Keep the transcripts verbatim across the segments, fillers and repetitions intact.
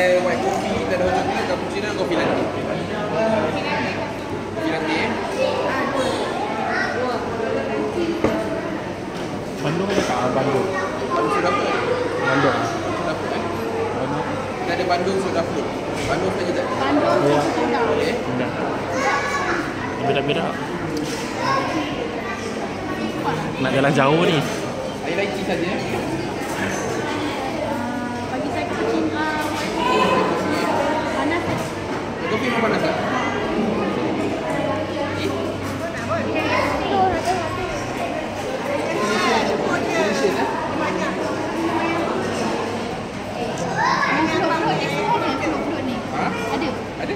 white coffee, tak ada hot chocolate, cappuccino, kopi latte. Kopi latte eh. Bandung ada kat Bandung. Bandung soda apa? Bandung. Soda apa eh? Bandung. Kita ada Bandung soda float. Bandung saja tak? Bandung Ya. soda. Boleh? Dah. Beda-beda. Nak jalan jauh ni. Air lychee saja eh. Bagi saya cappuccino. Panas tak? Kopi pun panas tak? Delicious eh? Ha? Ada. Ada?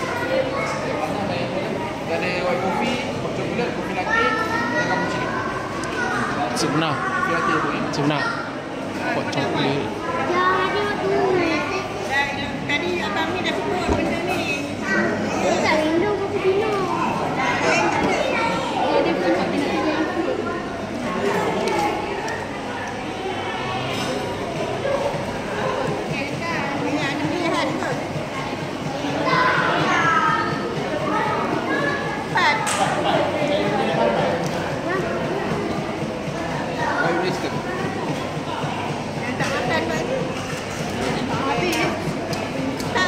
Kita ada white coffee, hot chocolate, kopi latte dan cappuccino. Sebenar. Kopi latte tu eh. Sebenar. Hot chocolate. Ya, ada waktu. Tadi abang ni dah sebut benda ni. Saya tak rindu cappuccino. Dia ada punya kena-kena. Banyak ada pilihan kot. Empat. White whisky. Yang tak makan kot. Habis. Tak.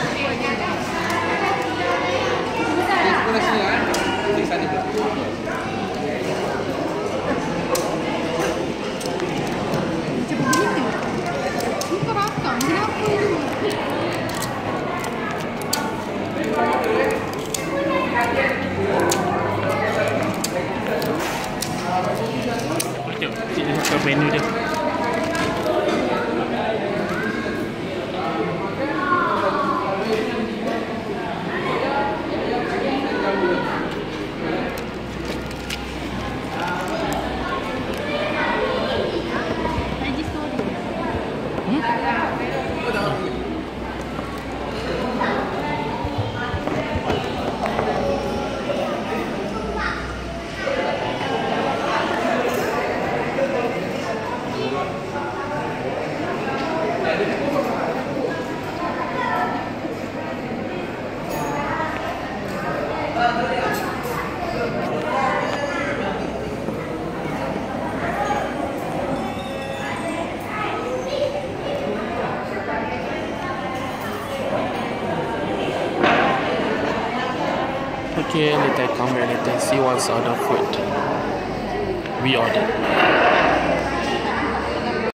Sebelah sini kan? Di sana pula. Macam begitu. Ini kau rakam. Kenapa ni? Sekejap. Sini ke menu dia. Lagi story. Okay, later I come back later see what's other food we ordered.